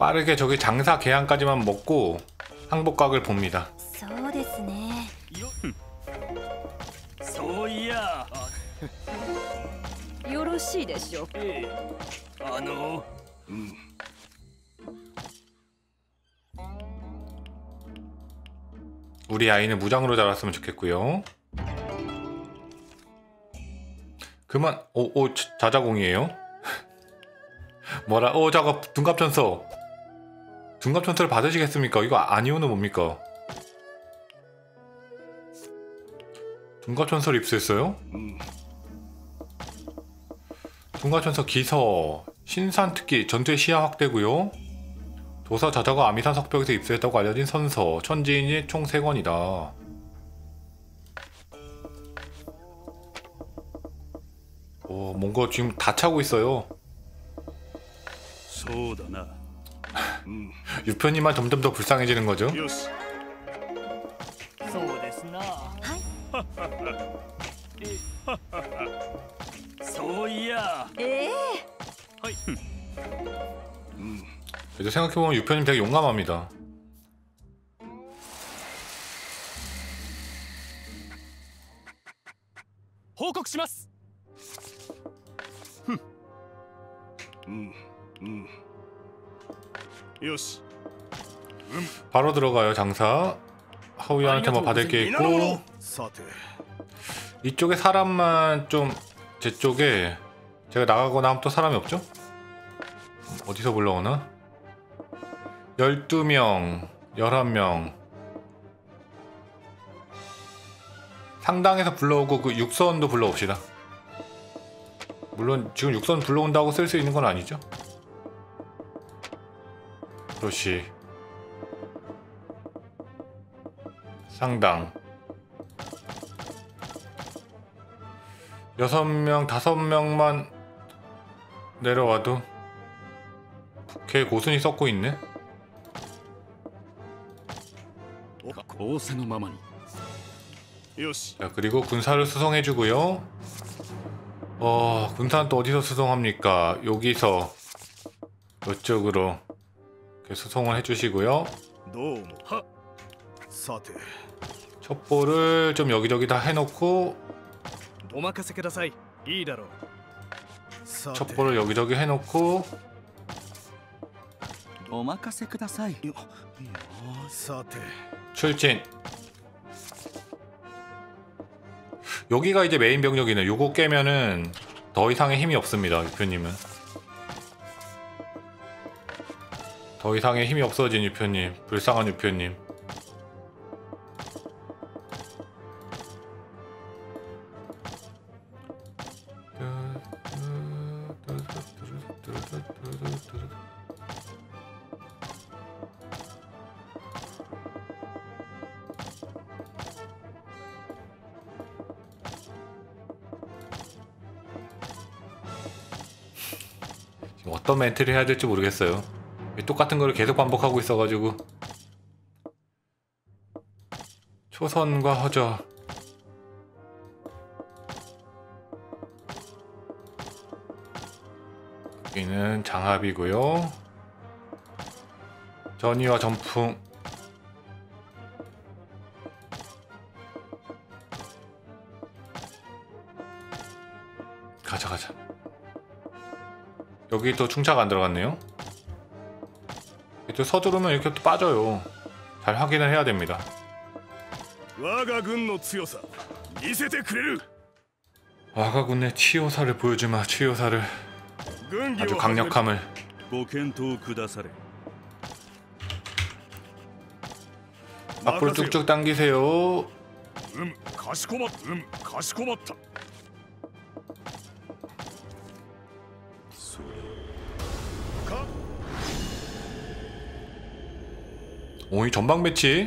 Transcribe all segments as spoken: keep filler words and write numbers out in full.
빠르게 저기 장사 계양까지만 먹고 항복각을 봅니다. そうですね。 そういや、 よろしいでしょう。 ええ、あの、うん。 우리 아이는 무장으로 자랐으면 좋겠고요. 그만. 오, 오 자자공이에요? 뭐라? 오 저거 둔갑천서. 둔갑천서를 받으시겠습니까? 이거 아니오는 뭡니까? 둔갑천서를 입수했어요? 둔갑천서 기서 신산특기 전투의 시야 확대고요. 도사 자자가 아미산 석벽에서 입수했다고 알려진 선서 천지인이 총 세 권이다. 오, 뭔가 지금 다 차고 있어요. 유표님만 점점 더 불쌍해지는 거죠. 그래도 생각해보면 유표님 되게 용감합니다. 보고시마스. 바로 들어가요. 장사. 하우이한테 뭐 받을 게 있고 이쪽에 사람만 좀 제 쪽에 제가 나가거나 하면 또 사람이 없죠? 어디서 불러오나? 열두 명, 열한 명 상당에서 불러오고 그 육선도 불러옵시다. 물론 지금 육선 불러온다고 쓸 수 있는 건 아니죠? 그렇지. 상당 여섯 명, 다섯 명만 내려와도 걔 고순이 썩고 있네? 자, 그리고 군사를 수송해주고요. 어, 군사는 또 어디서 수송합니까? 여기서 이쪽으로 이렇게 수송을 해주시고요. 첩보를 좀 여기저기 다 해놓고 첩보를 여기저기 해놓고 출진. 여기가 이제 메인 병력이네. 요거 깨면은 더 이상의 힘이 없습니다. 유표님은 더 이상의 힘이 없어진 유표님. 불쌍한 유표님. 어떤 멘트를 해야 될지 모르겠어요. 똑같은 거를 계속 반복하고 있어가지고. 초선과 허저. 여기는 장합이고요. 전이와 전풍. 가자 가자. 여기 또 충차가 안 들어갔네요. 또 서두르면 이렇게 또 빠져요. 잘 확인을 해야 됩니다. 와가군의 치요사를 보여주마. 치요사를. 아주 강력함을. 앞으로 쭉쭉 당기세요. 음, 가시코마타. 음, 가시코마타. 오, 이 전방 배치.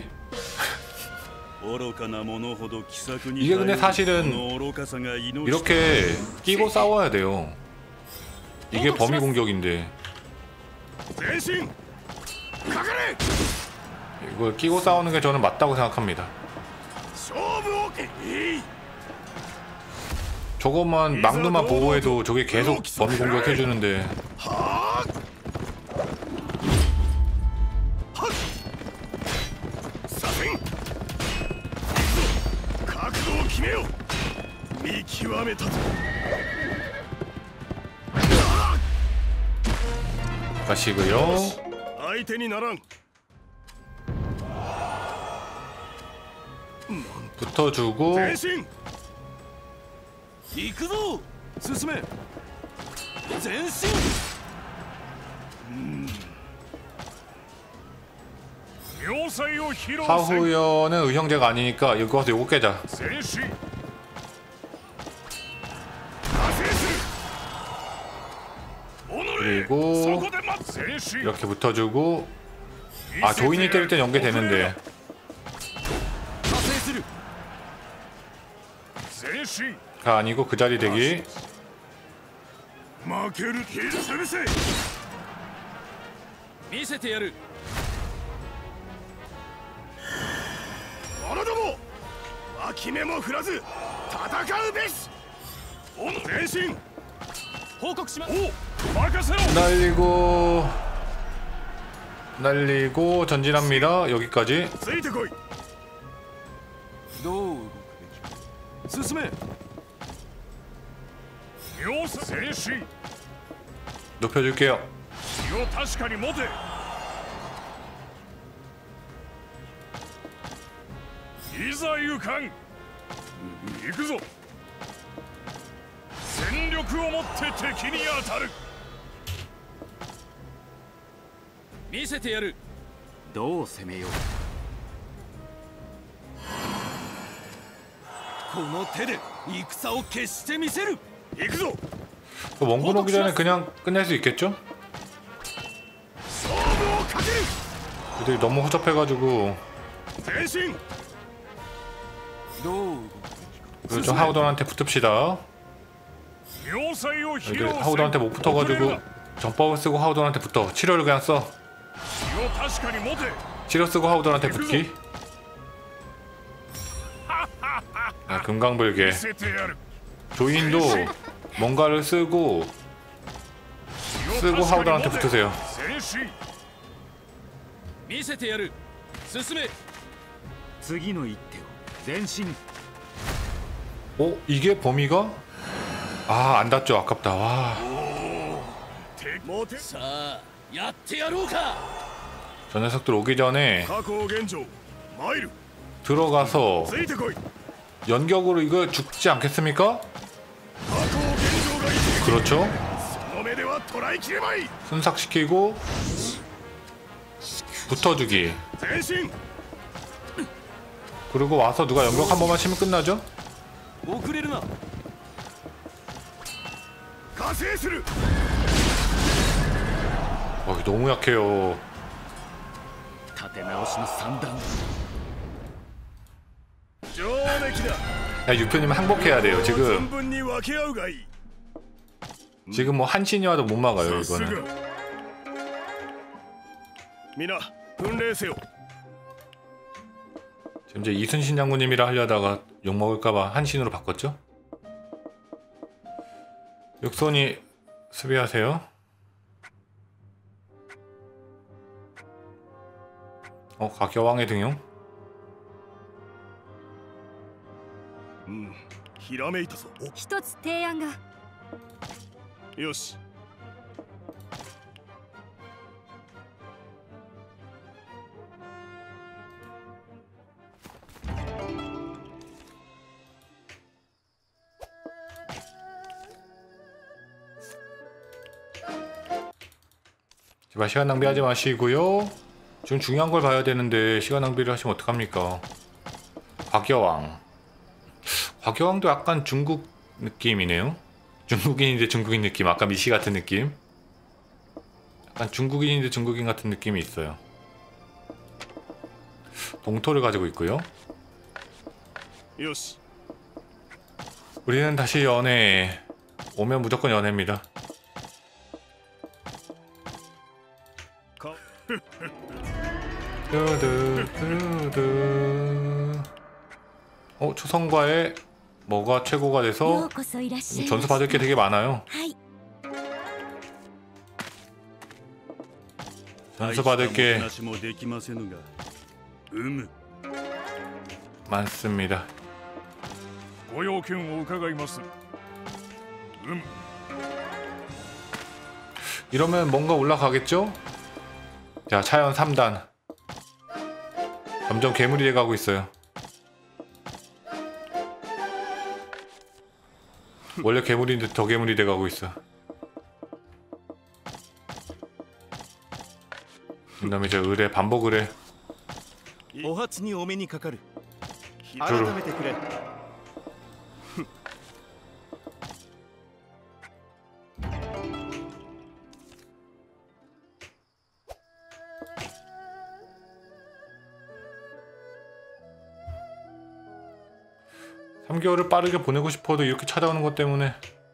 이게 근데 사실은 이렇게 끼고 싸워야 돼요. 이게 범위 공격인데 이걸 끼고 싸우는 게 저는 맞다고 생각합니다. 저것만 막루만 보호해도 저게 계속 범위 공격해주는데 れたぞ 가시고요. 相手にならん 붙어주고 前進行くぞ進め前進 묘사의 히로 하후연은 의형제가 아니니까 이거 와서 요거 깨자. 前進 加勢する 그리고 そこで待つ前進 이렇게 붙어주고 아 조인이 때릴 땐 연계되는데 加勢する前進 가 아니고 그 자리 대기. 負けるヒル攻せ見せてやる者ども脇目も振らず戦うべしおの前進報告しますお任せろ 날리고 날리고 전진합니다. 여기까지. ついてこいどう動くべきか進め妙さ前進 높여줄게요. 気を確かに持ていざ行かん行くぞ全力をもって敵に当たる見せてやるどう攻めようこの手で戦を決してみせる行くぞ 원군 오기 전에 그냥 끝낼 수 있겠죠? 勝負をかける 애들이 너무 허접해가지고 前進どう 그래서 좀 하우던한테 붙읍시다. 要塞を披 애들 露せ 하우던한테 못 붙어가지고 전법을 쓰고 하우던한테 붙어. 치료를 그냥 써. 気を確かに持て 치료 쓰고 하우던한테 붙기. 아, 금강불개. 見せてやる 조인도 뭔가를 쓰고 気を 쓰고 確かに 하우던한테 持て 붙으세요. 前進見せてやる進め次の一手を前進 어? 이게 범위가? 아, 안 닿죠. 아깝다. 와. さあやってやろうか 저 녀석들 오기 전에 過去現状参る 들어가서 ついてこい 연격으로 이거 죽지 않겠습니까? 過去現状が一撃 그렇죠. その目では捉えきれまい 순삭시키고 붙어주기. 前進 그리고 와서 누가 연격 한 번만 치면 끝나죠? 遅れるな加勢する 어, 너무 약해요. 立て直しの三段上出来だ 야, 유표님 항복해야 돼요. 存 지금 分に分け合うがいい 지금 뭐 한신이 와도 못 막아요. さすが 이거는. 皆訓練せよ 지금 이제 이순신 장군님이라 하려다가 욕 먹을까봐 한신으로 바꿨죠? 육손이 수비하세요. 어, 가겨왕의 등용? うんひらめいたぞ一つ提案が。 およし 제발 시간 낭비하지 마시고요. 지금 중요한 걸 봐야 되는데 시간 낭비를 하시면 어떡합니까? 과겨왕. 과겨왕도 약간 중국 느낌이네요. 중국인인데 중국인 느낌. 아까 미시 같은 느낌. 약간 중국인인데 중국인 같은 느낌이 있어요. 동토를 가지고 있고요. よし 우리는 다시 연애. 오면 무조건 연애입니다. か 두두 두두. 어, 초성과의 뭐가 최고가 よ 돼서 うこそいらっしゃいませ。 전수 받을 게 되게 많아요. はい。 전수 받을 게 話もできませぬがうむ 많습니다. ご用件を伺います 음. 이러면 뭔가 올라가겠죠? 자, 차연 삼 단. 점점 괴물이 돼가고 있어요. 원래 괴물인데 더 괴물이 돼가고 있어. 그 다음에 저 의뢰, 반복 의뢰. お初にお目にかかる。改 저로. めてくれ。 삼 개월을 빠르게 보내고 싶어도 이렇게 찾아오는 것 때문에.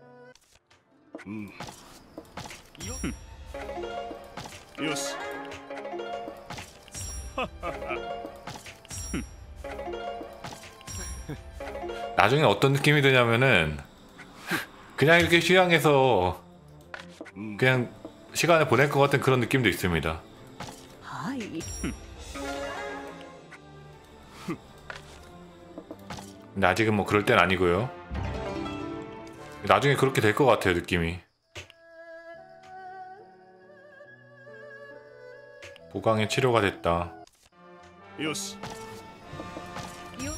음. 요시. 나중에 어떤 느낌이 드냐면은 그냥 이렇게 휴양해서 그냥 시간을 보낼 것 같은 그런 느낌도 있습니다. はい 근데 아직은 뭐 그럴 땐 아니고요. 나중에 그렇게 될 것 같아요, 느낌이. 보강의 치료가 됐다. 요시. よ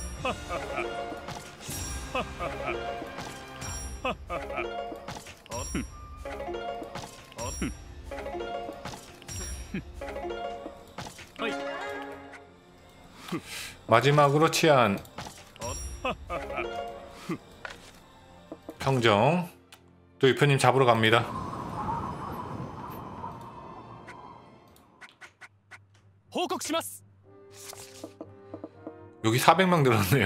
마지막으로 치안 평정. 또 유표님 잡으러 갑니다. 보고시마스. 여기 사백 명 늘었네요.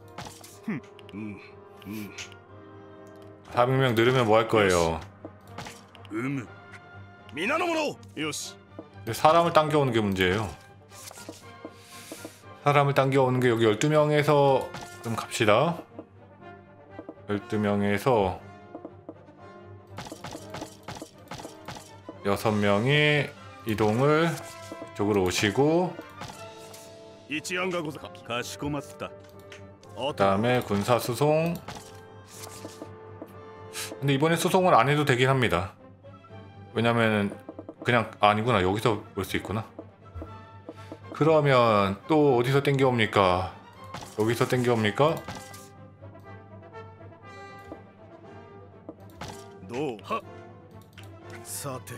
사백 명 늘으면 뭐 할 거예요? 음. 미나노모노. 요시. 근데 사람을 당겨오는 게 문제예요. 사람을 당겨오는 게 여기 열두 명에서 좀 갑시다. 열두 명에서 여섯 명이 이동을 이쪽으로 오시고, 이치안가 고사. 가시코마스다. 그 다음에 군사 수송. 근데 이번에 수송을 안 해도 되긴 합니다. 왜냐면 그냥 아, 아니구나, 여기서 올 수 있구나. 그러면 또 어디서 땡겨옵니까? 여기서 땡겨옵니까? 도. 하. 사테.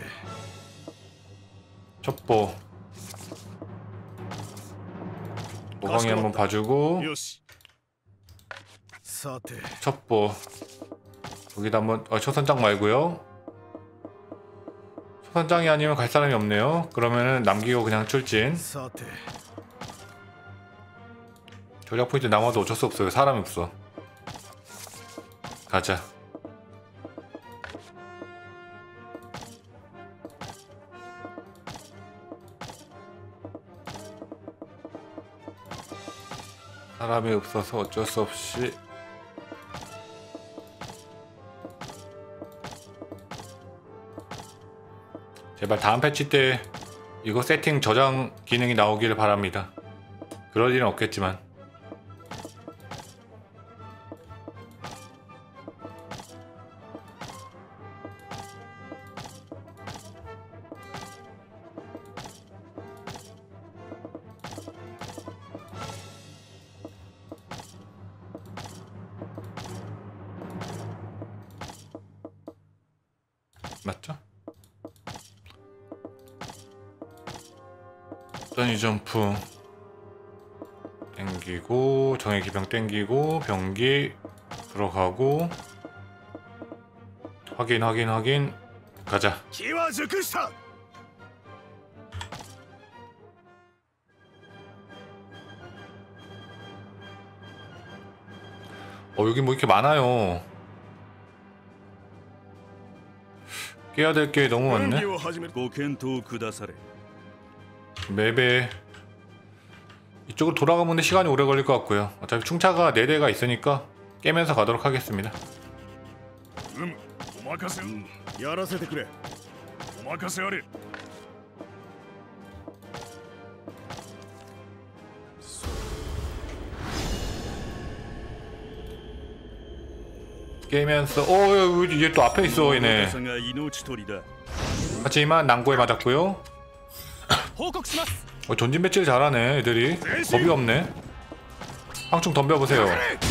첩보 보강이 한번 봐주고, 요시. 사테. 첩보 여기다 한번. 어, 초선장 말고요. 초선장이 아니면 갈 사람이 없네요. 그러면은 남기고 그냥 출진. 사테. 전략 포인트 남아도 어쩔 수 없어요. 사람이 없어. 가자. 사람이 없어서 어쩔 수 없이. 제발 다음 패치 때 이거 세팅 저장 기능이 나오기를 바랍니다. 그럴 일은 없겠지만. 맞죠? 전이 점프 땡기고, 정예 기병 땡기고, 병기 들어가고, 확인 확인 확인. 가자. 기와 즈쿠시타. 어, 여기 뭐 이렇게 많아요. 깨야 될 게 너무 많네. ご検討くだされ. 맵에 이쪽으로 돌아가면 시간이 오래 걸릴 것 같고요. 어차피 충차가 네 대가 있으니까 깨면서 가도록 하겠습니다. 음, 오마카세. 음, やらせてくれ. 오마카세あれ. 깨면서 어 얘 또 앞에 있어 얘네. さが命取りだ 하지만 난고에 맞았고요. 報告します 어, 전진 배치를 잘하네 애들이. 겁이 없네. 황충 덤벼보세요.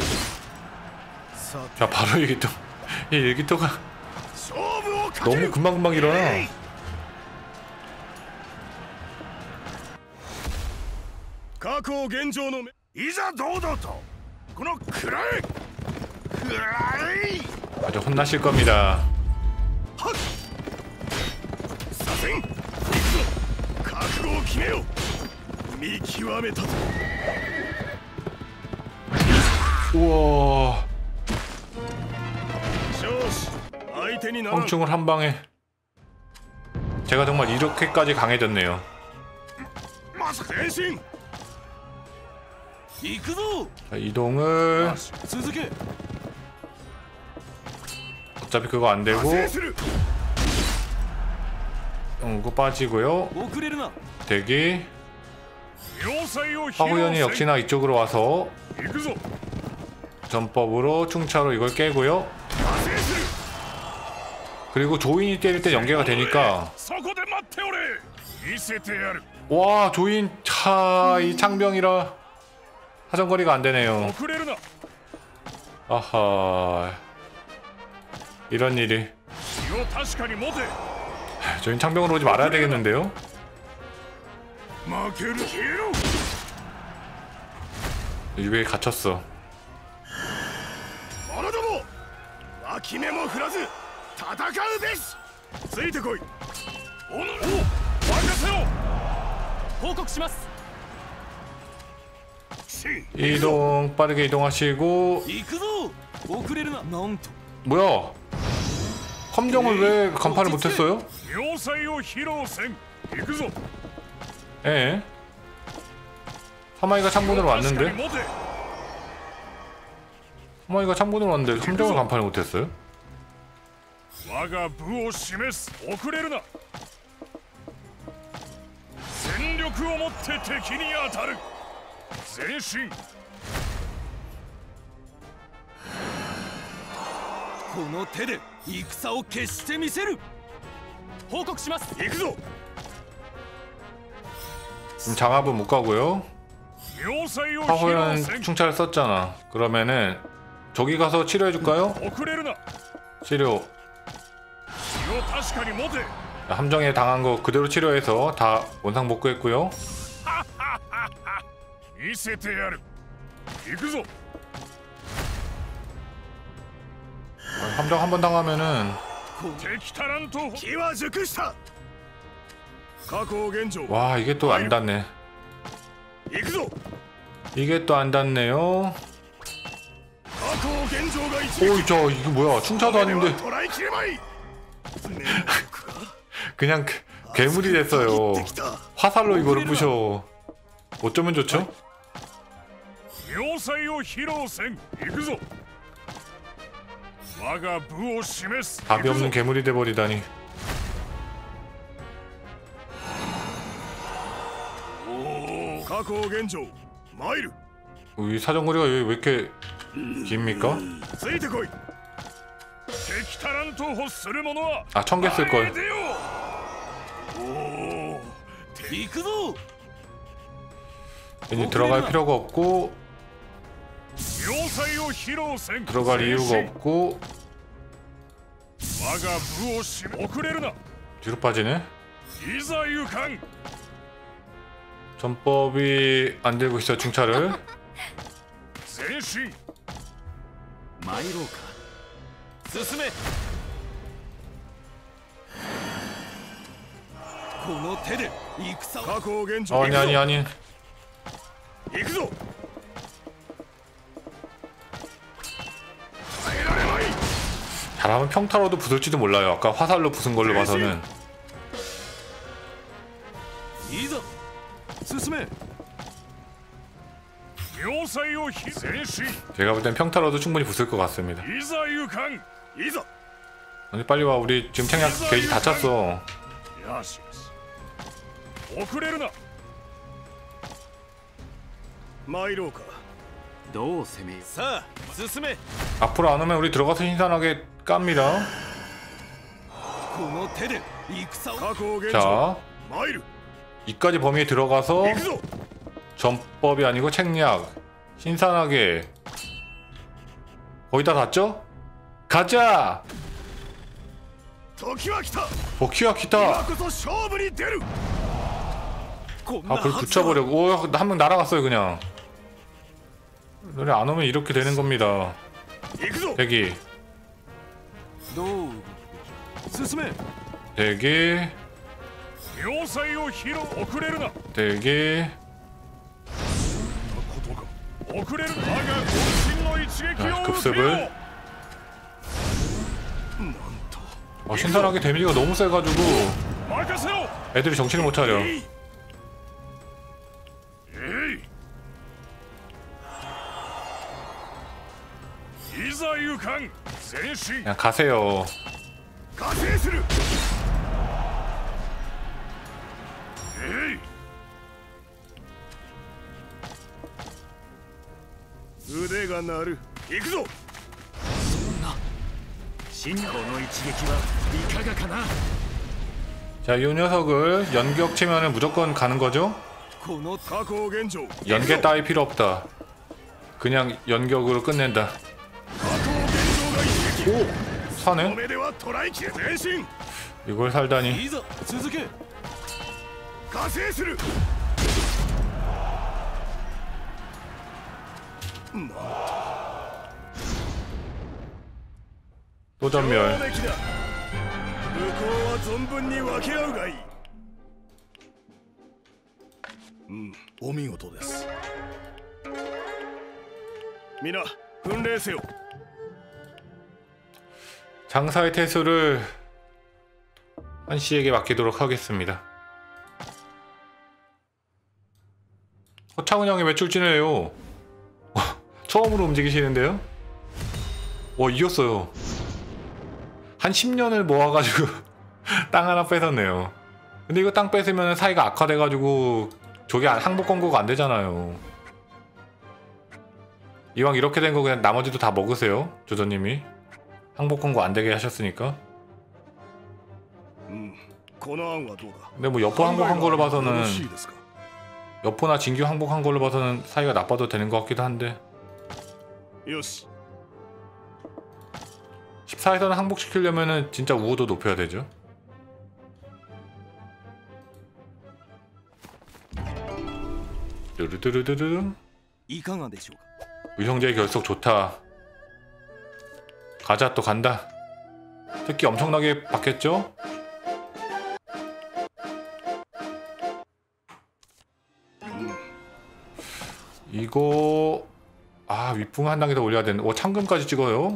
자 바로 일기토. 이 일기토가 勝負をかけ 너무 る 금방금방 일어나. 過去現状の目いざ堂々とこの暗い暗い 아주 혼나실 겁니다. 左遷行くぞ覚悟を決めよう見極めたぞ 우와. 少子相手にならん 황충을 한 방에. 제가 정말 이렇게까지 강해졌네요. まさか前進行くぞ 자, 이동을 続け 어차피 그거 안 되고 制する 어, 그거 빠지고요. 遅れるな 대기. 要塞を 화후연이 역시나 이쪽으로 와서 行くぞ 전법으로 충차로 이걸 깨고요. 加勢する 그리고 조인이 때릴 때 연계가 되니까 そこで待っておれ見せてやる 와 조인 차 이 창병이라 사정거리가 안 되네요. 遅れるな 아하 이런 일이. 気を確かに持て 조인 창병으로 오지 말아야 되겠는데요. 負ける消えろ 유배에 갇혔어. 者ども脇目も振らず戦うべしついてこいおお任せろ報告します 이동 빠르게 이동하시고 行くぞ遅れるななんと 뭐야 함정을 왜 간파를 못했어요? 要塞を披露せん行くぞ 예. 사마이가 창문으로 왔는데 持て 사마이가 창문으로 왔는데 함정을 간파를 못했어요? 我が部を示す遅れるな戦力をもって敵に当たる前進この手で戦を決してみせる報告します行くぞ 지금 장압은 못 가고요. 要塞を披露 화호연 せん 충차를 썼잖아. 그러면은 저기 가서 치료해줄까요? 遅れるな 치료. 気を確かに持て 함정에 당한 거 그대로 치료해서 다 원상 복구했고요. 見せてやる行くぞ 함정 한 번 당하면은 敵タラント気は熟した確保現状 와 이게 또 안 닿네. 行くぞ 이게 또 안 닿네요. 確保現状が一撃 오이 저 이거 뭐야 충차도 아닌데 捕らえきれまい 그냥 그- 괴물이 됐어요. 화살로 이거를 부셔. 어쩌면 좋죠? 要塞を披露せん行くぞ我が部を示す 답이 없는 괴물이 돼버리다니. 確保現状参る 이 사정거리가 왜, 왜 이렇게 깁니까? ついてこい敵タラントを欲する者は 아 천 개 쓸걸. 前へ出ようおお行くぞ 괜히 들어갈 필요가 없고 要塞を披露せん 들어갈 이유가 없고 我が部をし遅れるな 뒤로 빠지네. いざ行かん 전법이 안 들고 있어 충차를. 前進参ろうか進めこの手で戦を確保現状 아니 아니 아니. 行くぞ耐えられない 잘하면 평타로도 부술지도 몰라요. 아까 화살로 부순 걸로 봐서는. いざ進め要塞をひ前進 제가 볼 땐 평타로도 충분히 부술 것 같습니다. いざ行かんいざ 아니 빨리 와. 우리 지금 청약 게이지 다 찼어. よしよし遅れるな参ろうかどう攻めよう。 さあ進め。 앞으로 안 오면 우리 들어가서 신선하게 깝니다. この手で戦を。確保現状。 자, 参る。 이까지 범위에 들어가서 行くぞ。 전법이 아니고 책략 신선하게 거의 다 닿죠? 가자! 時は来た。 버키와 今 기타! こそ勝負に出る。こんな 아, 불 はずは。 붙여버려고. 오, 한 명 날아갔어요, 그냥. 너네 안 오면 이렇게 되는 겁니다. 行くぞ。 대기, どう。進め。 대기, 要塞を披露。遅れるな。 대기. ことか。遅れる。我が渾身の一撃 자, を受けよう。 급습을. なんと。 어, 신선하게 데미지가 너무 세가지고 任せろ。 애들이 정신을 못 차려. えい。えい。いざ行かん。前進。 그냥 가세요. 加勢する。えい。腕が鳴る。行くぞ。 真この一撃はいかがかな。 자, 이 녀석을 연격 치면은 무조건 가는 거죠? この確保現状。 연계 따위 필요 없다. 그냥 연격으로 끝낸다. 確保現状が一撃。 오! 사네? 目では捉えきれ。前進。 이걸 살다니. いざ続け。加勢する。なんと 또 전멸. 上出来だ。向こうは存分に分け合うがいい。うん、お見事です。皆訓練せよ。 장사의 태수를 한 씨에게 맡기도록 하겠습니다. 허창은 형이 매출진해요. 처음으로 움직이시는데요? 와, 이겼어요. 한 십 년을 모아가지고 땅 하나 뺏었네요. 근데 이거 땅 뺏으면 사이가 악화돼가지고 저게 항복 권고가 안 되잖아요. 이왕 이렇게 된 거 그냥 나머지도 다 먹으세요, 조조님이. 항복 권고 안 되게 하셨으니까. うん、この案はどうだ。 근데 뭐 여포 항복한 걸로 봐서는 よろしいですか。 여포나 진규 항복한 걸로 봐서는 사이가 나빠도 되는 것 같기도 한데 よし。 십사에서는 항복시키려면은 진짜 우호도 높여야 되죠. 뚜루뚜루뚜루. いかがでしょうか。 의형제의 결속 좋다. 가자, 또 간다. 특히 엄청나게 바뀌었죠? 이거 아, 윗붕 한 단계 더 올려야 되는. 오, 참금까지 찍어요.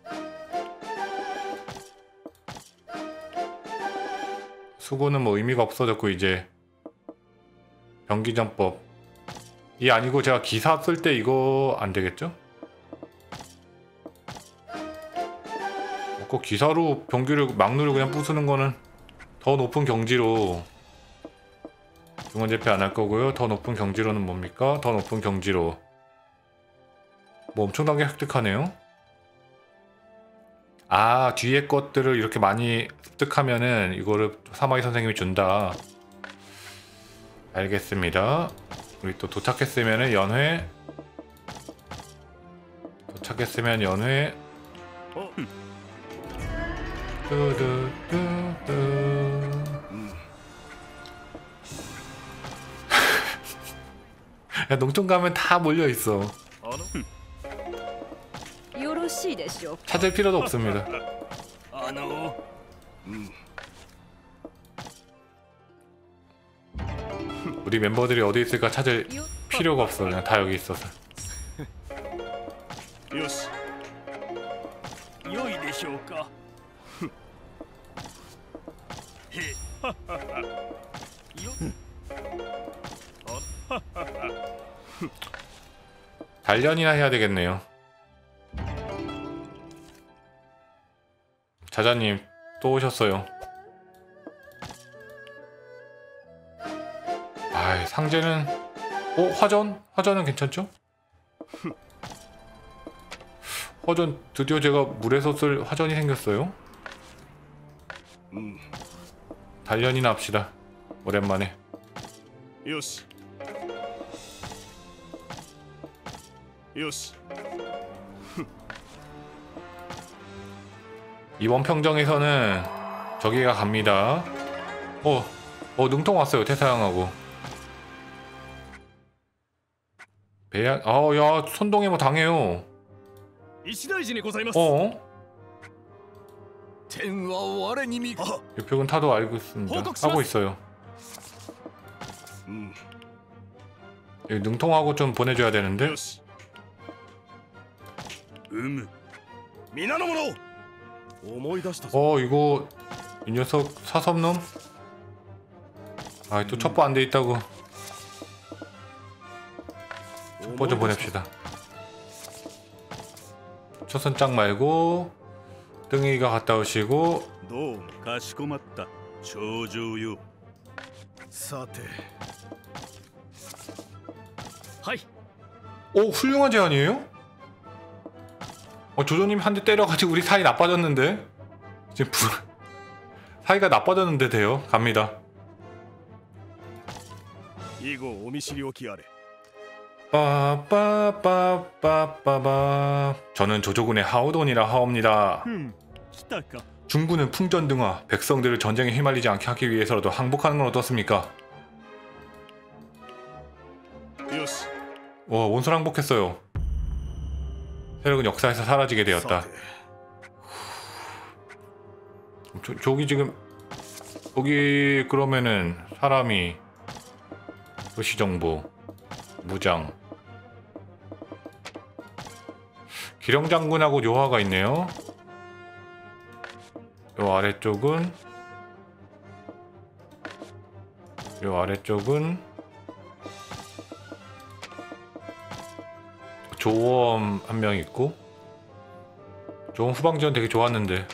수고는 뭐 의미가 없어졌고 이제 병기전법. 이 아니고 제가 기사 쓸 때 이거 안 되겠죠? 꼭 기사로 병기를 막누를 그냥 부수는 거는 더 높은 경지로 중원제패 안 할 거고요. 더 높은 경지로는 뭡니까? 더 높은 경지로 뭐 엄청나게 획득하네요. 아, 뒤에 것들을 이렇게 많이 습득하면은 이거를 사마이 선생님이 준다. 알겠습니다. 우리 또 도착했으면은 연회. 도착했으면 연회. 어? 뚜두뚜뚜. 야, 농촌 가면 다 몰려 있어. よろしいでしょうか。 찾을 필요도 없습니다. あの、うん、 우리 멤버들이 어디 있을까 찾을 필요가 없어. 그냥 다 여기 있어서. よし。良いでしょうか。へ、はっはっは。よ。 단련이나 해야 되겠네요. 자자님 또 오셨어요. 아, 상제는 어? 화전? 화전은 괜찮죠? 화전 드디어 제가 물에서 쓸 화전이 생겼어요. 음. 단련이나 합시다. 오랜만에. よしよし 이번 평정에서는 저기가 갑니다. 어, 어 능통 왔어요. 태사양하고. 배야, 아, 야, 손동해 뭐 당해요. 石大寺にございます 어? 天は我に見あ 유표군 타도 알고 있습니다. 하고 있어요. うん 여기 능통하고 좀 보내줘야 되는데. よしうむ皆の者思い出したぞ 어, 이거 이 녀석 사섭놈? 아, 또 첩보 안 돼 있다고. 첩보 좀 보냅시다. 초선장 말고 등이가 갔다 오시고. どうもかしこまった頂上よさてはい。 오, 훌륭한 제안이에요? 어, 조조님 한 대 때려가지고 우리 사이 나빠졌는데? 지금 부... 사이가 나빠졌는데 돼요? 갑니다. 以後お見知りおきあれ 빠빠빠빠빠빠. 저는 조조군의 하오돈이라 하옵니다. うん来たか 중군은 풍전등화, 백성들을 전쟁에 휘말리지 않게 하기 위해서라도 항복하는 건 어떻습니까? よし 와, 원술 항복했어요. 세력은 역사에서 사라지게 되었다. さて 저, 저기 지금 여기 그러면은 사람이 도시정보 무장 기령장군하고 요하가 있네요. 요 아래쪽은 요 아래쪽은 조엄 한 명 있고. 조엄 후방지원 되게 좋았는데.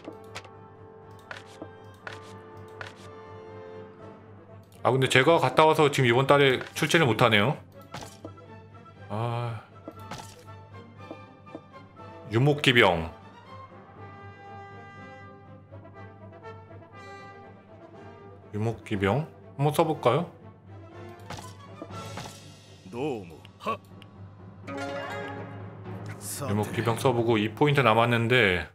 아 근데 제가 갔다 와서 지금 이번 달에 출제를 못하네요. 아... 유목기병 유목기병 한번 써볼까요? どうもはさて 유목기병 써보고 이 포인트 남았는데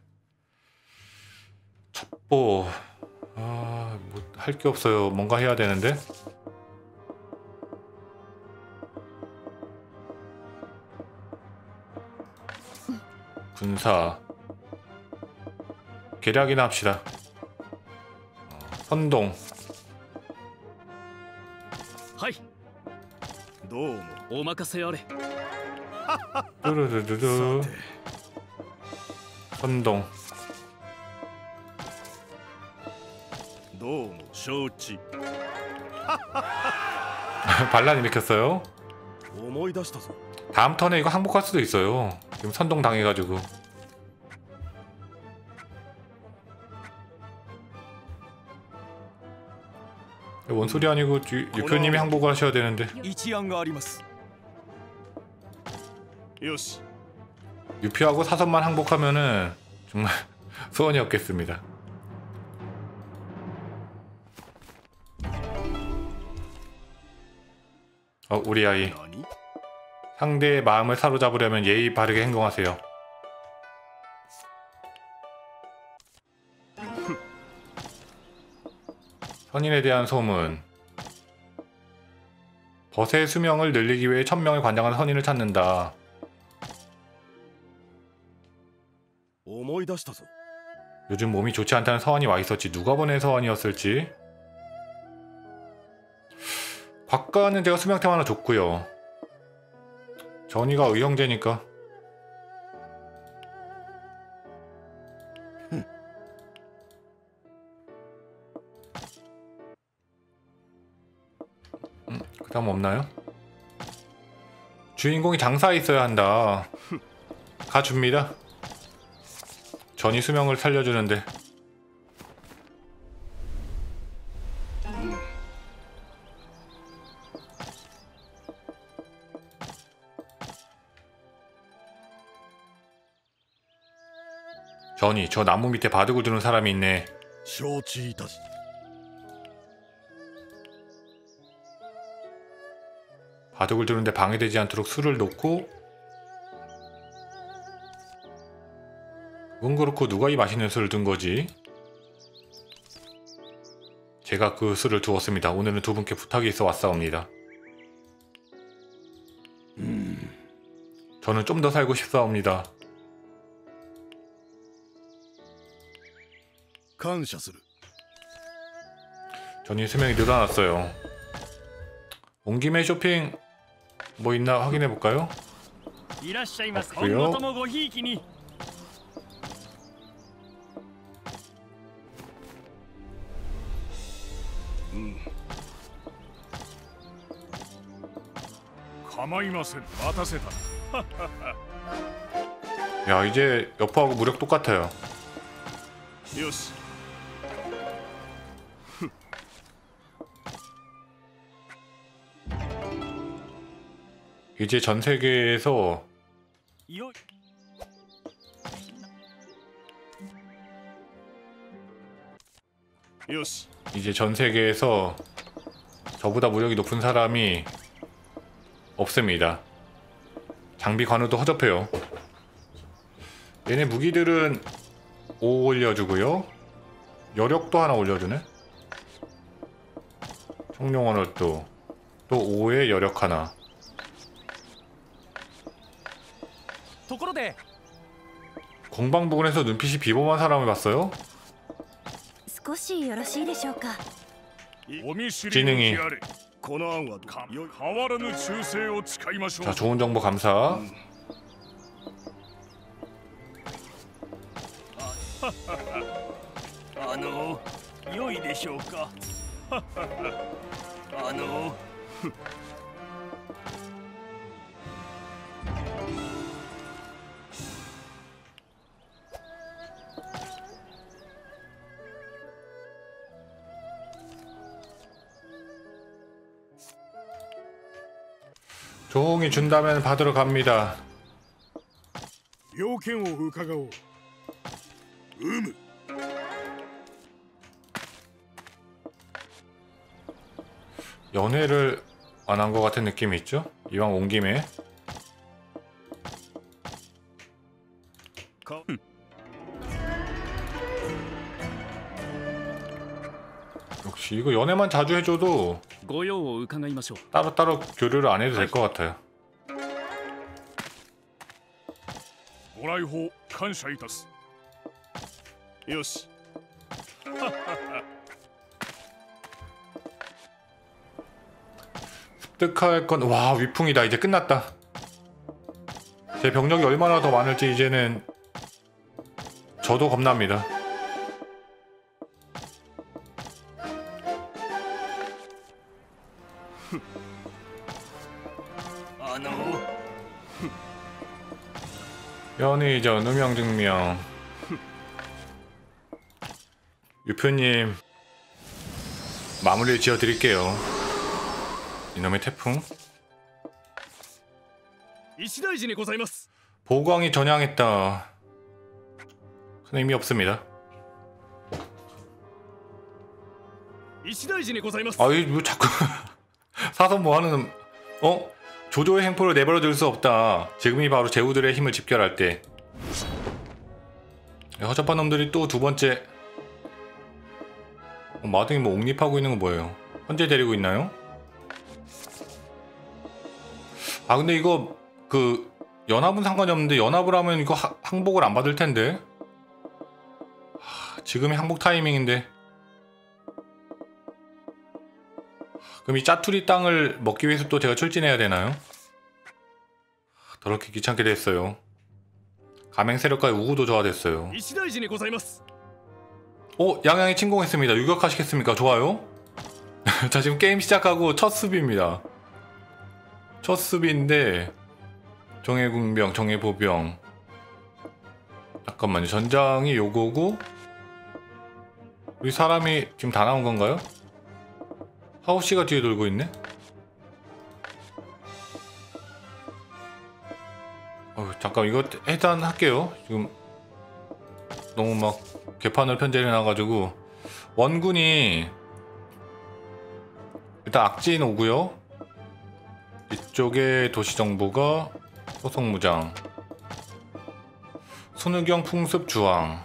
첩보... 아... 뭐 할 게 없어요. 뭔가 해야 되는데. 군사 계략이나 합시다. 어, 선동 はい。 どうもお任せあれ。 뚜루루루루 さて 선동 どうも承知 반란 일으켰어요. 思い出したぞ 다음 턴에 이거 항복할 수도 있어요. 지금 선동 당해가지고. 원소리 아니고 유- 유표님이 항복을 하셔야 되는데. 一案がありますよし 유표하고 사선만 항복하면은 정말 소원이 없겠습니다. 어, 우리 아이. 何 상대의 마음을 사로잡으려면 예의 바르게 행동하세요. 선인에 대한 소문. 벗의 수명을 늘리기 위해 천명을 관장한 선인을 찾는다. 思い出したぞ 요즘 몸이 좋지 않다는 서한이 와 있었지. 누가 보낸 서한이었을지. 곽가는 제가 수명템 하나 줬고요. 전이가 의형제니까. 음, 그 다음 없나요? 주인공이 장사에 있어야 한다. 가줍니다. 전이 수명을 살려주는데. 전이 저 나무 밑에 바둑을 두는 사람이 있네. 承知いたし 바둑을 두는데 방해되지 않도록 술을 놓고. 그건 그렇고 누가 이 맛있는 술을 둔 거지? 제가 그 술을 두었습니다. 오늘은 두 분께 부탁이 있어 왔사옵니다. 저는 좀 더 살고 싶사옵니다. 感謝する 전이 수명이 늘어났어요. 온 김에 쇼핑 뭐 있나 확인해 볼까요? いらっしゃいます。 あ来るよ今後ともごひいきに。 構いません待たせた 야, 이제 여포하고 무력 똑같아요. よし 이제 전 세계에서 よよし 이제 전 세계에서 저보다 무력이 높은 사람이 없습니다. 장비 관우도 허접해요. 얘네 무기들은 오 올려주고요. 여력도 하나 올려주네. 청룡원월도 또 오에 여력 하나. ところで 공방 부근에서 눈빛이 비범한 사람을 봤어요? 少しよろしいでしょうか。 お見知り 지능이 おきあれこの案はどうよい変わらぬ忠誠を誓いましょう 자, 좋은 정보 감사. あの良いでしょうか。あの 종이 준다면 받으러 갑니다. 要件を伺おううむ 연애를 안 한 것 같은 느낌이 있죠? 이왕 온 김에. か 역시 이거 연애만 자주 해줘도 ご用を伺いましょう。 따로따로 교류를 안 해도 될 것 같아요. ご来訪感謝いたすよし 습득할 건, 와, 위풍이다. 이제 끝났다. 제 병력이 얼마나 더 많을지 이제는 저도 겁납니다. 연의전, 음영증명. 유표님 마무리를 지어드릴게요. 이놈의 태풍. 石大寺にございます。 보광이 전향했다. 큰 의미 없습니다. 石大寺にございます。 아이 뭐 자꾸 사선 뭐하는 어? 조조의 행포를 내버려둘 수 없다. 지금이 바로 제후들의 힘을 집결할 때. 허접한 놈들이 또 두 번째. 어, 마등이 뭐 옹립하고 있는 건 뭐예요? 현재 데리고 있나요? 아 근데 이거 그 연합은 상관이 없는데 연합을 하면 이거 하, 항복을 안 받을 텐데. 하, 지금이 항복 타이밍인데. 그럼 이 짜투리 땅을 먹기 위해서 또 제가 출진해야 되나요? 더럽게 귀찮게 됐어요. 가맹 세력과의 우구도 저하됐어요. 石大寺にございます。 어? 양양이 침공했습니다. 유격하시겠습니까? 좋아요. 자 지금 게임 시작하고 첫 수비입니다. 첫 수비인데 정예궁병, 정예보병. 잠깐만요. 전장이 요거고 우리 사람이 지금 다 나온 건가요? 하우씨가 뒤에 돌고 있네? 어, 잠깐 이거 해단할게요. 지금 너무 막 개판을 편제해 놔가지고 원군이 일단 악진 오고요. 이쪽에 도시정보가 소속무장, 손의경 풍습 주황.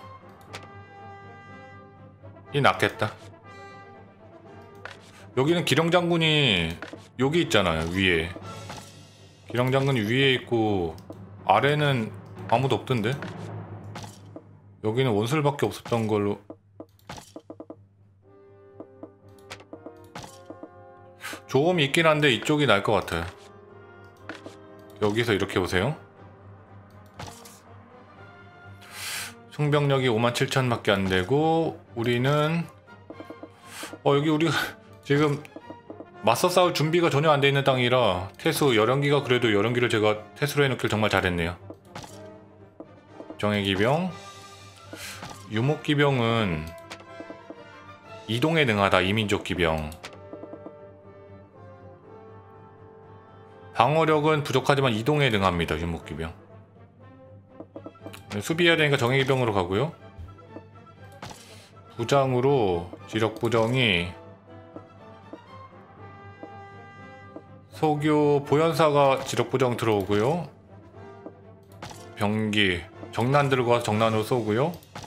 이 낫겠다. 여기는 기령장군이 여기 있잖아요. 위에 기령장군이 위에 있고 아래는 아무도 없던데. 여기는 원술밖에 없었던 걸로. 조금이 있긴 한데 이쪽이 나을 것 같아요. 여기서 이렇게 보세요. 총병력이 오만 칠천 밖에 안 되고 우리는 어 여기 우리가 지금 맞서 싸울 준비가 전혀 안 돼 있는 땅이라 태수 열연기가 그래도 열연기를 제가 태수로 해놓길 정말 잘했네요. 정예기병, 유목기병은 이동에 능하다. 이민족 기병. 방어력은 부족하지만 이동에 능합니다. 유목기병. 수비해야 되니까 정예기병으로 가고요. 부장으로 지력부정이 소교 보현사가 지력부정 들어오고요. 병기 정난 들고 와서 정난으로 쏘고요.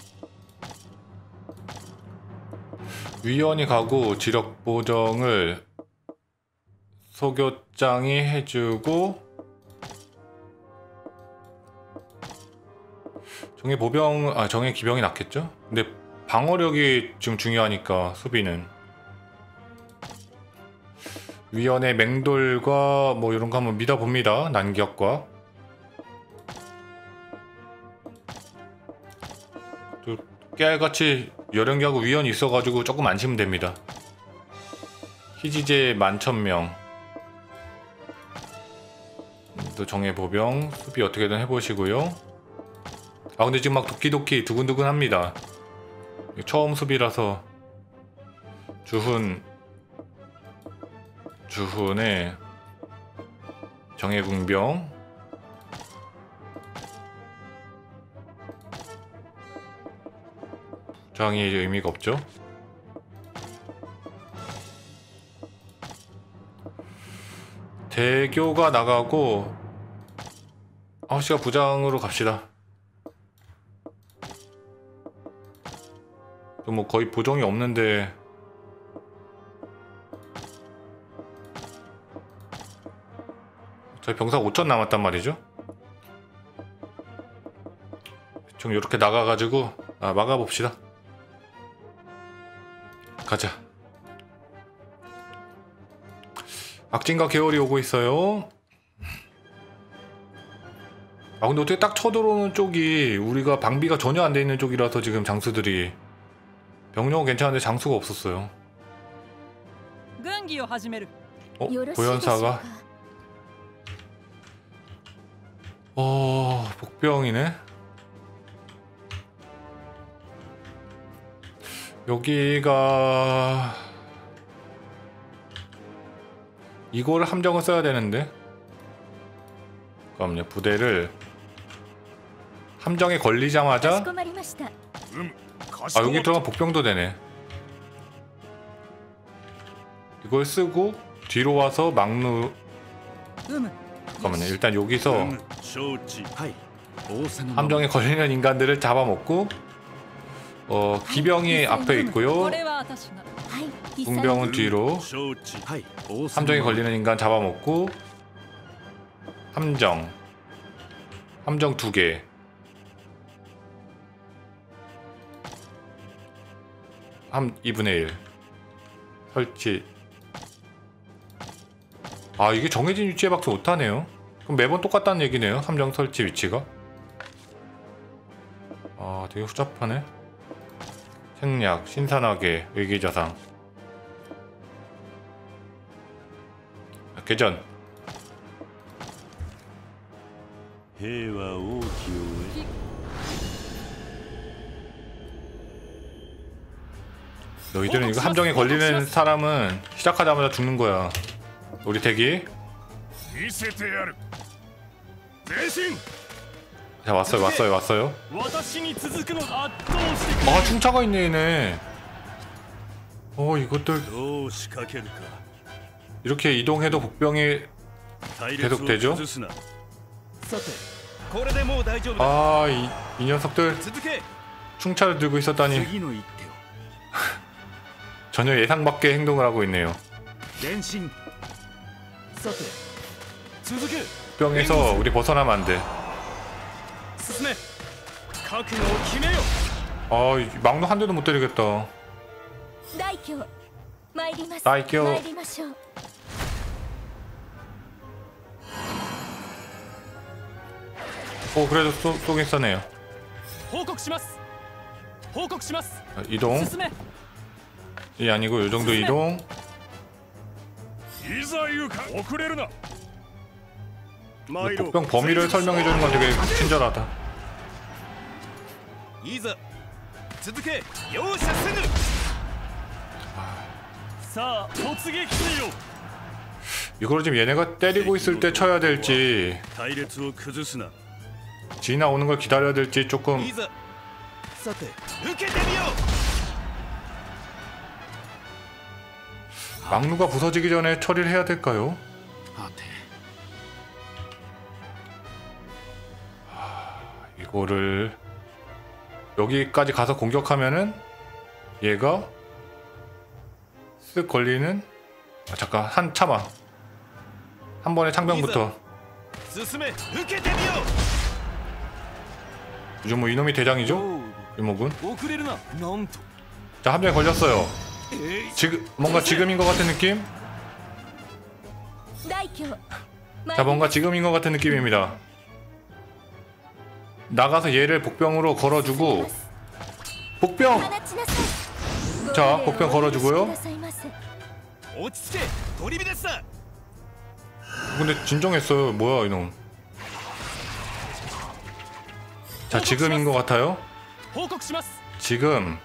위원이 가고 지력보정을 소교장이 해주고 정예 보병, 아 정예 기병이 낫겠죠? 근데 방어력이 지금 중요하니까 수비는 위원의 맹돌과 뭐 이런 거 한번 믿어봅니다. 난격과 또 깨알같이 열연기하고 위원이 있어가지고 조금 안심은 됩니다. 희지제 만천명. 또 정예 보병 수비 어떻게든 해보시고요. 아 근데 지금 막 도끼도끼 두근두근 합니다. 처음 수비라서 주훈 주훈의 정예궁병 부장이 의미가 없죠. 대교가 나가고 아홉시가 부장으로 갑시다. 뭐 거의 보정이 없는데 저희 병사가 오천 남았단 말이죠. 좀 이렇게 나가가지고 아, 막아봅시다. 가자. 악진과 계월이 오고 있어요. 아 근데 어떻게 딱 쳐들어오는 쪽이 우리가 방비가 전혀 안 돼 있는 쪽이라서 지금 장수들이 병력은 괜찮은데 장수가 없었어요. 어? 보현사가 어... 복병이네? 여기가 이거를 함정을 써야 되는데 잠깐만요. 부대를 함정에 걸리자마자 아 여기 들어가면 복병도 되네. 이걸 쓰고 뒤로 와서 막루 잠깐만요. 일단 여기서 함정에 걸리는 인간들을 잡아먹고 어 기병이 앞에 있고요. 궁병은 뒤로 함정에 걸리는 인간 잡아먹고 함정 함정 두 개 한 이분의 일 설치. 아 이게 정해진 위치에밖에 못하네요. 그럼 매번 똑같다는 얘기네요. 함정 설치 위치가. 아 되게 후잡하네. 생략 신선하게 의기자상 개전. 너희들은 이거 함정에 걸리는 사람은 시작하자마자 죽는 거야. 우리 대기 자 왔어요 왔어요 왔어요. 私に続くの圧倒してくれ 아 충차가 있네 얘네. 어 이것들 どう仕掛けるか 이렇게 이동해도 복병이 隊列を 계속되죠? 崩すなさてこれでもう大丈夫だ 아 이 이 녀석들 続け 충차를 들고 있었다니 次の一手を 전혀 예상 밖의 행동을 하고 있네요. 前進さて続け 복병에서 우리 벗어나면 안 돼. 進め覚悟を決めよ 아 이 막루 한 대도 못 때리겠다. 大凶参ります大凶参りましょう 오 그래도 쏘, 쏘긴 써네요. 報告します報告します 아, 이동. 進め 이 아니고 요 정도 이동. いざ行か遅れるな 복병 범위를 설명해 주는 건 되게 친절하다. いざ続け容赦せぬさあ突撃せよ 이걸 지금 얘네가 때리고 있을 때 쳐야 될지 隊列を崩すな 지나 오는 걸 기다려야 될지 조금 いざさて受けてみよ 막루가 부서지기 전에 처리를 해야 될까요? はて 이거를 여기까지 가서 공격하면은 얘가 쓱 걸리는 아 잠깐 한 참아 한 번에 창병부터 う進め受けてみよ 요즘 뭐 이놈이 대장이죠? どう 유목은 遅れるななんと 자 한 명이 걸렸어요 えい 지금 뭔가 지금인 것 같은 느낌? 大凶 자 뭔가 지금인 것 같은 느낌입니다 나가서 얘를 복병으로 걸어주고 복병! 放ちなさい 자, 복병 걸어주고요. ご命令をお許しくださいませ落ち着け取り火ですな 근데 진정했어요 뭐야 이놈 자 지금인 것 같아요 報告します 지금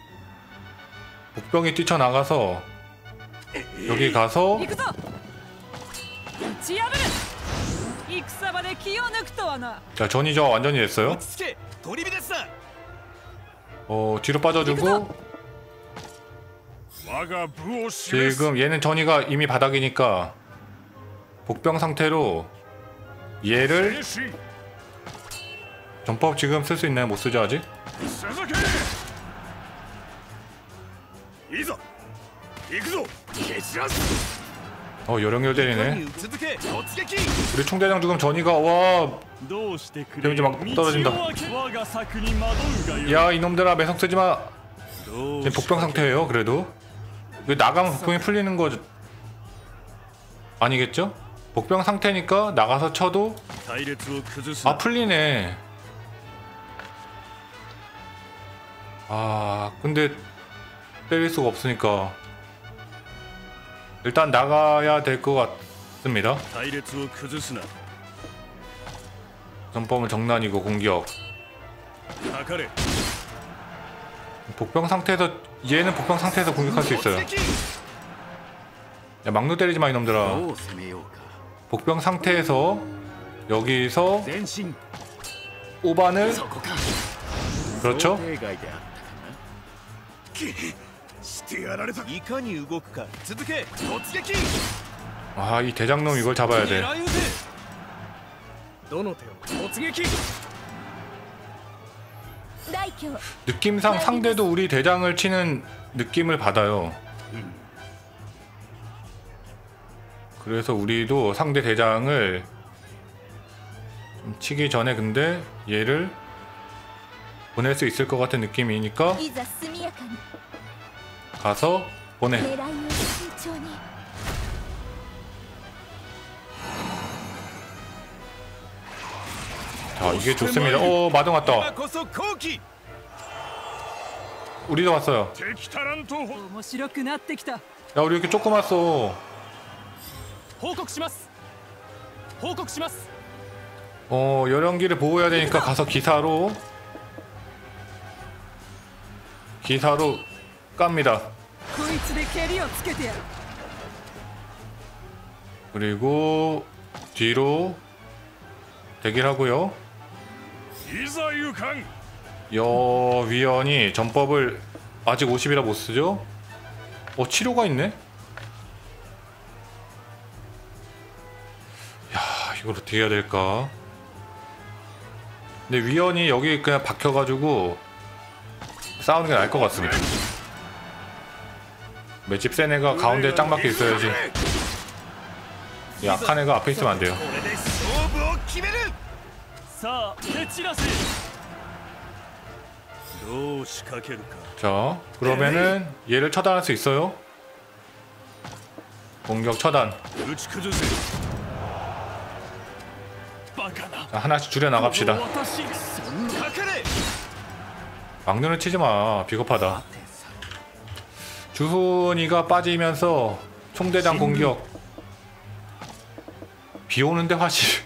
복병이 뛰쳐나가서 여기 가서 行くぞ打ち破る戦場で気を抜くとはな 자 전이 저 완전히 됐어요 落ち着け取り火ですな 어 뒤로 빠져주고 我が部を示す 지금 얘는 전이가 이미 바닥이니까 복병 상태로 얘를 兵士 전법 지금 쓸 수 있나요? 못 쓰죠 아직? 続けいざ行くぞ蹴散らす 어 요령열 때리네 続け突撃 우리 총대장 죽음 전이가 와 どうしてくれ 데미지 막 떨어진다 道を開け我が策に惑うがよい 야 이놈들아 매성 쓰지마 どう 지금 복병 상태예요 그래도 왜 나가면 복병이 풀리는 거 아니겠죠? 복병 상태니까 나가서 쳐도 隊列を崩す 아 풀리네 아 근데 때릴 수가 없으니까 일단 나가야 될 것 같습니다 隊列を崩すな 전법은 정난이고 공격 かかれ 복병 상태에서 얘는 복병 상태에서 공격할 수 있어요 突撃 야 막루 때리지 마 이놈들아 どう攻めようか 복병 상태에서 여기서 前進 오반을 そこか 그렇죠? 想定外であったかしてやられたいかに動くか続け突撃 아 이 대장놈 이걸 잡아야 돼 狙い撃てどの手を突撃大凶 느낌상 상대도 우리 대장을 치는 느낌을 받아요 그래서 우리도 상대 대장을 좀 치기 전에 근데 얘를 보낼 수 있을 것 같은 느낌이니까 いざ速やかに 가서 보내 狙いを慎重に 자 이게 좋습니다 어 마등 今 왔다 こそ好機 우리도 왔어요 敵タラント面白くなってきた 야 우리 이렇게 조금 왔어 報告します報告します 어 열연기를 보호해야 되니까 가서 기사로 기사로 깝니다 こいつで蹴りをつけてやる 그리고 뒤로 대기를 하고요 いざ行かん 여 위원이 전법을 아직 오십이라 못 쓰죠? 어 치료가 있네? 야 이걸 어떻게 해야 될까? 근데 위원이 여기 그냥 박혀가지고 싸우는 게 나을 것 같습니다. 맷집 센 애가 가운데 짱 박혀 있어야지. 약한 애가 앞에 있으면 안 돼요. これで勝負を決めるさあ蹴散らせどう仕掛けるか 자 그러면은 얘를 처단할 수 있어요. 공격 처단. 打ち崩せバカな 자, 하나씩 줄여 나갑시다. 私そんなかかれ 막눈을 치지 마. 비겁하다. 주훈이가 빠지면서 총대장 공격. 비 오는데 화시.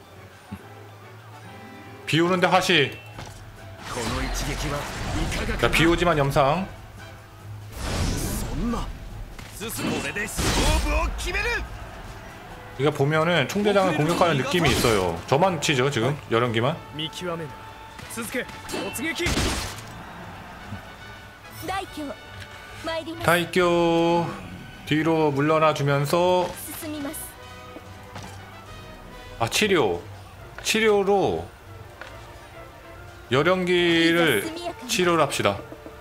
비 오는데 화시. この一撃はいかが 자, か 비 오지만 염상. そんな進むこれで勝負を決める 이거 보면은 총대장을 공격하는 느낌이 있어요. 저만 치죠 지금 여령기만. 見極める続け突撃大凶参ります 타이교 뒤로 물러나 주면서 進みます 아 치료 치료로 여령기를 치료를 합시다.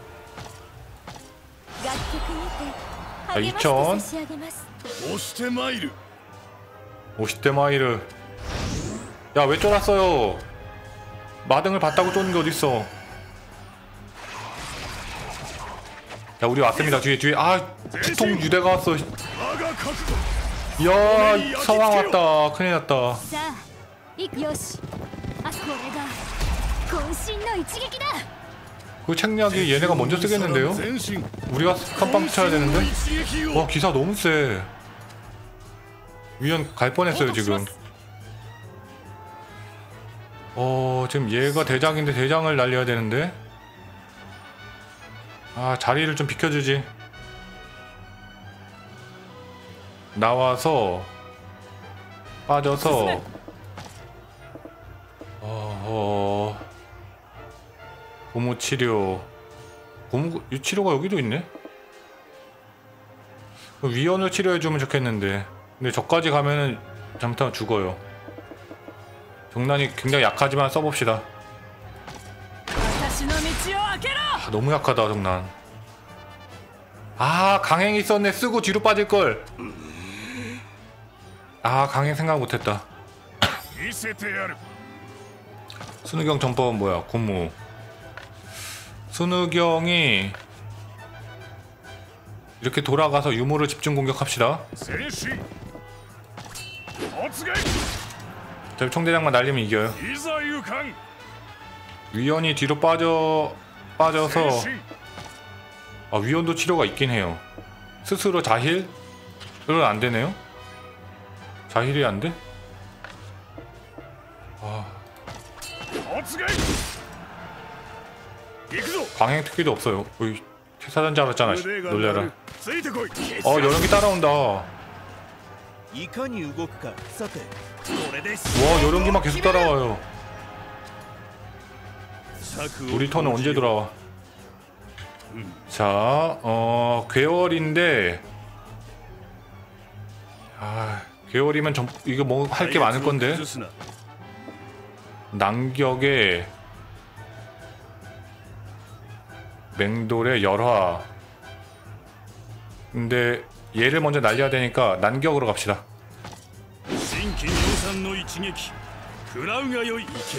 楽曲にて励まして差し上げます押してまいる 오십 대 마이르. 야 왜 쫄았어요? 마등을 봤다고 쫓는 게 어딨어? 자 우리 왔습니다. 뒤에 뒤에 아 치통 유대가 왔어. 我が覚悟 이야 상황 왔다. 큰일 났다. さあいくよしあこれが渾身の一撃だ 그 책략이 얘네가 먼저 쓰겠는데요? 前進 우리가 깜빵 쳐야 되는데? 一撃を 와 기사 너무 세. 위원 갈 뻔했어요 지금. 어 지금 얘가 대장인데 대장을 날려야 되는데. 아 자리를 좀 비켜주지. 나와서 빠져서 어 고무 치료 고무 이 치료가 여기도 있네. 위원을 치료해주면 좋겠는데. 근데 저까지 가면은 잘못하면 죽어요. 정난이 굉장히 약하지만 써봅시다. 私の道を開けろ 아, 너무 약하다 정난. 아 강행 있었네. 쓰고 뒤로 빠질걸. 아 강행 생각 못했다. 見せてやる 순우경 전법은 뭐야? 고무. 순우경이 이렇게 돌아가서 유무를 집중 공격합시다. 前進突撃 저 총대장만 날리면 이겨요. いざ行かん 위원이 뒤로 빠져 前 빠져서 進 아, 위원도 치료가 있긴 해요. 스스로 자힐? 그건 안 되네요. 자힐이 안 돼? 아, 突撃行くぞ 광행 특기도 없어요. 어이, 사단 잡았잖아. 씨. 腕が鳴 놀래라. るついてこい 어, 여령기 따라온다. いかに動くかさてこれで 와, 여령기만 계속 따라와요. 策を 우리 턴은 언제 돌아와? 자, 어, 괴월인데, 아, 괴월이면 전, 이거 뭐 할 게 많을 건데. 崩すな 난격에 맹돌의 열화. 근데 얘를 먼저 날려야 되니까 난격으로 갑시다. 新規量産の一撃食らうがよい行け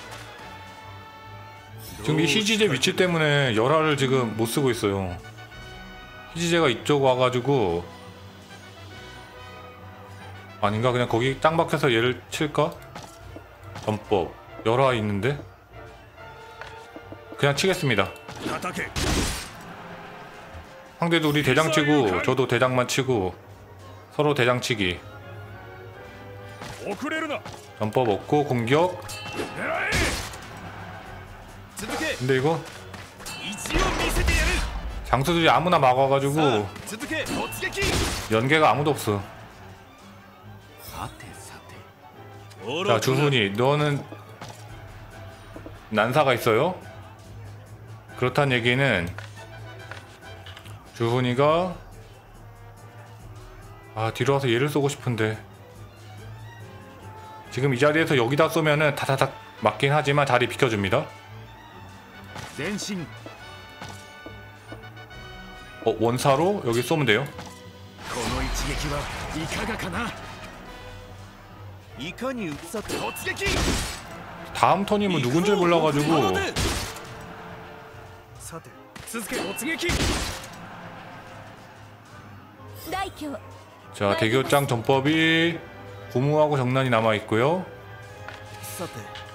지금 이 희지제 위치 때문에 열화를 지금 못 쓰고 있어요. 희지제가 이쪽 와가지고 아닌가? 그냥 거기 땅 박혀서 얘를 칠까? 전법 열화 있는데 그냥 치겠습니다. 叩け 상대도 우리 대장 치고 저도 대장만 치고 서로 대장 치기. 遅れるな 전법 없고 공격. 狙え続け 근데 이거 意地を見せてやる 장수들이 아무나 막아가지고 続け突撃 연계가 아무도 없어. さてさて 자 주훈이 너는 난사가 있어요. 그렇다는 얘기는 주훈이가 아 뒤로 와서 얘를 쏘고 싶은데 지금 이 자리에서 여기다 쏘면은 다다닥 맞긴 하지만 자리 비켜줍니다. 前進 어 원사로 여기 쏘면 돼요. この一撃はいかがかな。いかにさて突撃 다음 턴이면 누군지 몰라가지고 さて続け突撃大凶 자 대교장 전법이 고무하고 정난이 남아있고요. さて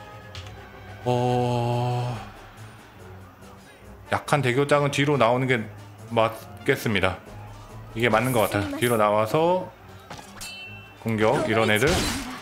어... 약한 대교장은 뒤로 나오는 게 맞겠습니다. 이게 맞는 것 같아요. 뒤로 나와서 공격 이런 애들.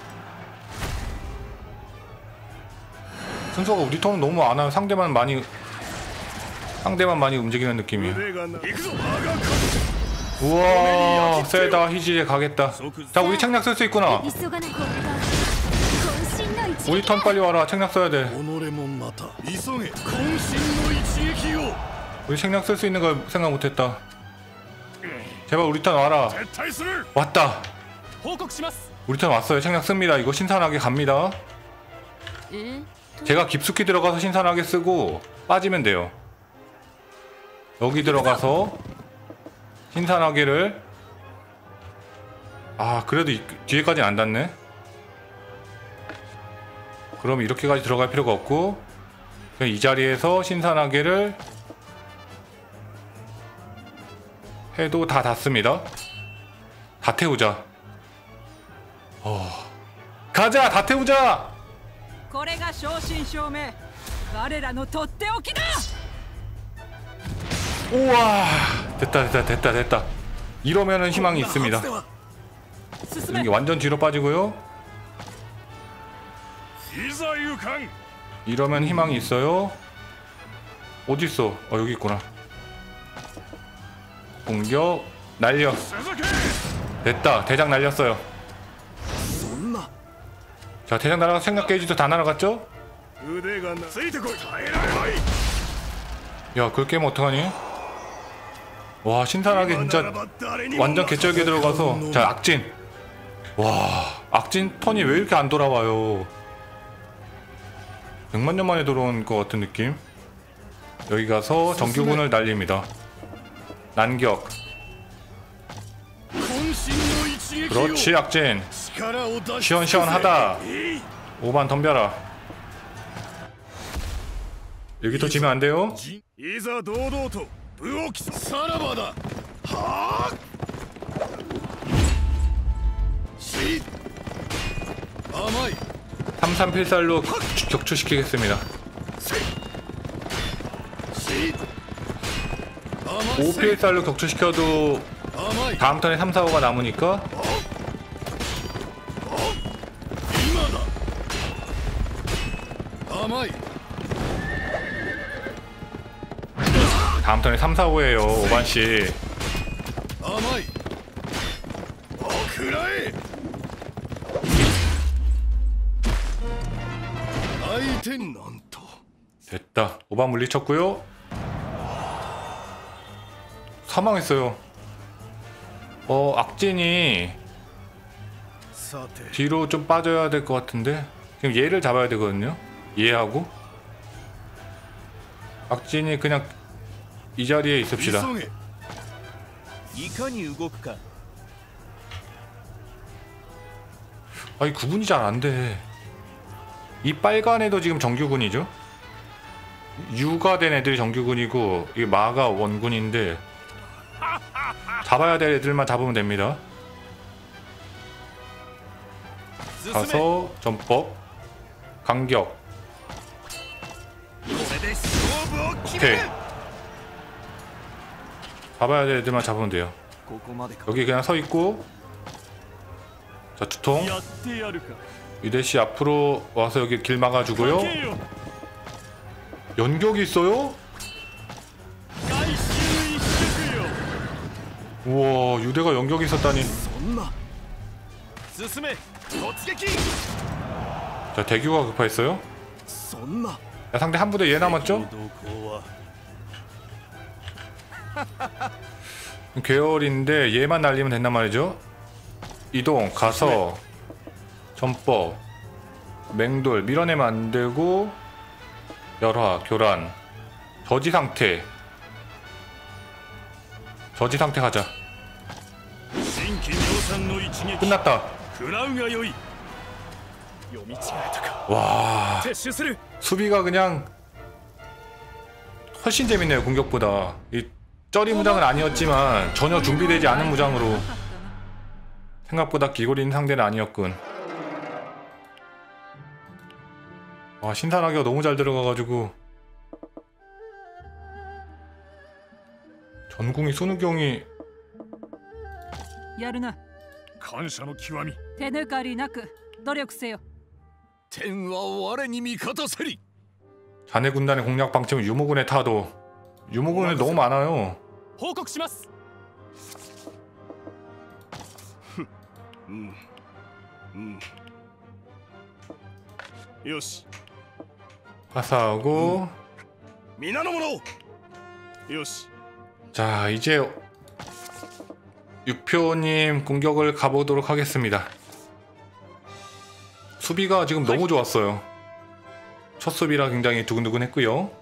순서가 우리 턴은 너무 안 하면 상대만 많이 상대만 많이 움직이는 느낌이에요. 腕がな行くぞ我が神 우와 세다. 희지에 가겠다. 자 우리 책략 쓸 수 있구나. 急がないこれが渾身の一 우리 撃 턴 빨리 와라. 책략 써야 돼. 己もまた急げ渾身の一撃を 우리 책략 쓸 수 있는 걸 생각 못했다. 제발 우리 턴 와라. 撤退する 왔다. 報告します。 우리 턴 왔어요. 책략 씁니다. 이거 신선하게 갑니다. え 제가 깊숙이 들어가서 신선하게 쓰고 빠지면 돼요. 여기 들어가서 신선하게를 아 그래도 이, 뒤에까지는 안 닿네. 그럼 이렇게까지 들어갈 필요가 없고 그냥 이 자리에서 신선하게를 해도 다 닿습니다. 다 태우자. 어... 가자! 다 태우자! これが正真正銘我らのとっておきだ。 우와 됐다 됐다 됐다 됐다. 이러면은 희망이 있습니다. 進め 이게 완전 뒤로 빠지고요. いざ勇敢 이러면 희망이 있어요. 어딨어? 어 여기 있구나. 공격 날려. 続け 됐다. 대장 날렸어요. そんな 자 대장 날아가 생각 게이지도 다 날아갔죠? 腕がなついてこい耐えられない 야 그걸 깨면 어떡하니? 와 신선하게 진짜 ならば誰にも 완전 개쩔게 들어가서 자 악진. 와 악진 턴이 왜 이렇게 안 돌아와요? 백만 년 만에 돌아온 것 같은 느낌. 여기 가서 정규군을 날립니다. 난격. 渾身の一撃を 그렇지 악진. 力を出し尽くせ 시원시원하다. いい 오반 덤벼라. 여기도 지면 안 돼요. じいざ堂々と武を競うさらばだはあし甘い 삼삼필살로 격추시키겠습니다. し甘い 오필살로 격추시켜도 甘い 다음 턴에 삼, 사, 오가 남으니까 今だ甘い 다음 턴에 삼, 사, 오예요. 오반씨. 甘いおくらえ相手なんと 됐다. 오반 물리쳤고요. 사망했어요. 어 악진이 さて 뒤로 좀 빠져야 될 것 같은데 지금 얘를 잡아야 되거든요. 얘하고 악진이 그냥 이 자리에 있읍시다. 急げいかに動くか。 아니 구분이 잘 안 돼. 이 빨간 애도 지금 정규군이죠. 유가 된 애들이 정규군이고 이 마가 원군인데 잡아야 될 애들만 잡으면 됩니다. 進め。 가서 전법 강격 これで勝負を決め 오케이 る 잡아야 될 애들만 잡으면 돼요. ここまでか。 여기 그냥 서 있고 자 두통 やってやるか。 유대씨 앞으로 와서 여기 길 막아주고요. けよ。 연격이 있어요? 外周一色よ。 우와 유대가 연격이 있었다니. そんな進め。 突撃 자 대규가 급파했어요. そんな 야, 상대 한 부대 얘 남았죠? 動向は 계열인데 얘만 날리면 된단 말이죠. 이동 가서 전법 맹돌 밀어내면 안 되고 열화 교란 저지 상태 저지 상태 가자. 新規量産の一撃 끝났다. 食らうがよい読み違えたか 와 撤収する 수비가 그냥 훨씬 재밌네요. 공격보다. 이 쩌리 무장은 아니었지만 전혀 준비되지 않은 무장으로 생각보다 기골 있는 상대는 아니었군. 와, 신선하게가 너무 잘 들어가가지고 전궁이 순우경이 やるな。 感謝の極み手抜かりなく努力せよ。 天は我に味方せり 자네 군단의 공략 방침은 유모군의 타도. 유모군이 너무 많아요. 報告しますうんうんよし 화사하고 皆の者よし 자 이제 육표님 공격을 가보도록 하겠습니다. 수비가 지금 너무 좋았어요. 첫 수비라 굉장히 두근두근 했고요.